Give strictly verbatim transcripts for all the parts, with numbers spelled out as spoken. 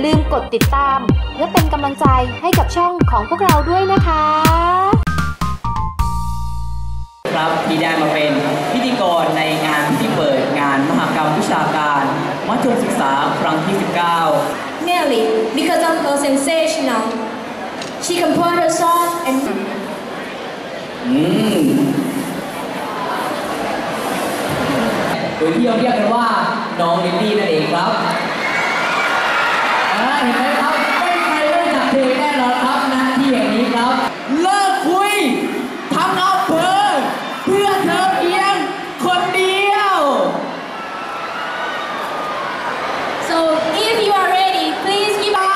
ลืมกดติดตามเพื่อเป็นกำลังใจให้กับช่องของพวกเราด้วยนะคะครับที่ได้มาเป็นพิธีกรในงานที่เปิดงานมหกรรมวิชาการมัธยมศึกษาครั้งที่สิบเก้า Nearly because of her sensational she composed her song and อืมโดยที่เราเรียกกันว่าน้องลิลลี่นั่นเองครับเห็นไหมครับไม่มีใครไม่รู้จักเธอแน่นอนครับณที่แห่งนี้ครับเลิกคุยทั้งอำเภอเพื่อเธอเพียงคนเดียว so if you are ready please give up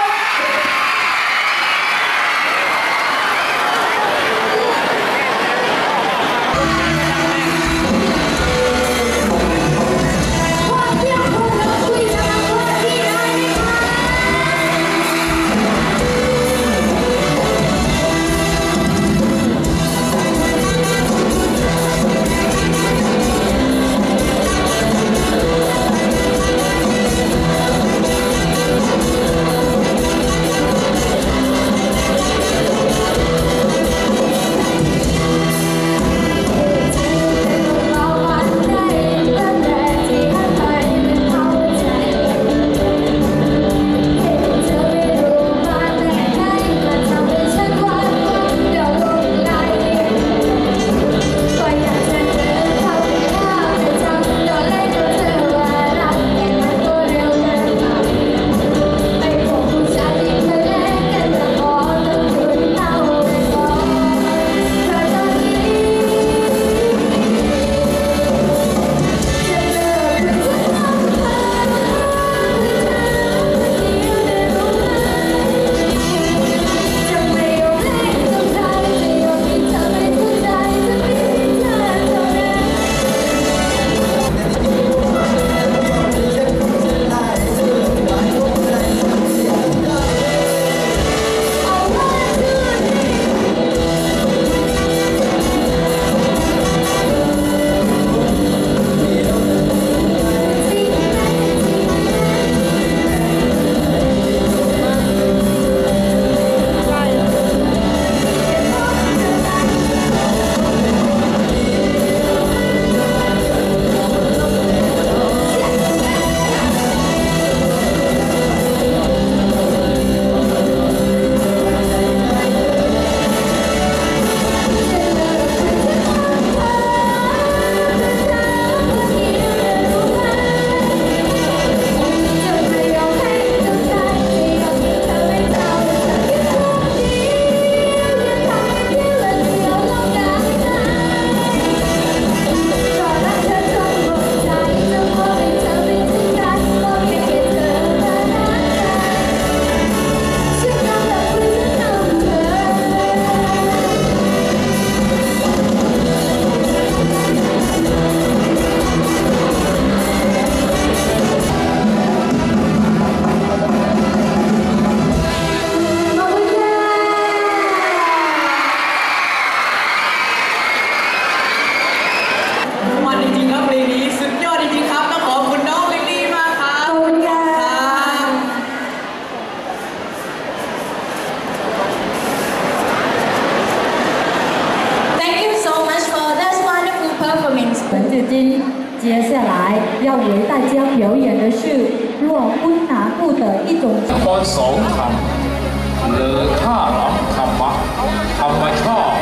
接下来要为大家表演的是若温拿布的一种ตอนสองคำเลอค่าหลังธรรมะธรรมชาติ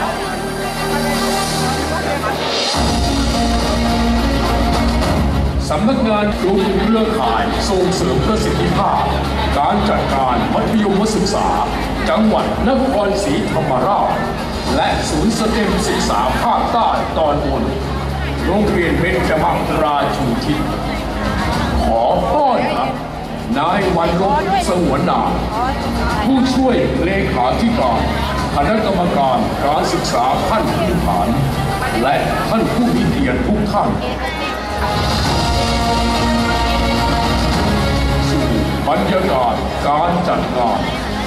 สำนักงานกลุ่มเครือข่ายส่งเสริมประสิทธิภาพการจัดการมัธยมศึกษาจังหวัดนครศรีธรรมราชและศูนย์สเต็มศึกษาภาคใต้ตอนบนโรงเรียนเบญจมาศราชูทิศขอต้อนรับนายวันลบสงวนนามผู้ช่วยเลขาธิการคณะกรรมการการศึกษาขั้นพื้นฐานและท่านผู้มีเกียรติทุกท่านสู่บรรยากาศการจัดงาน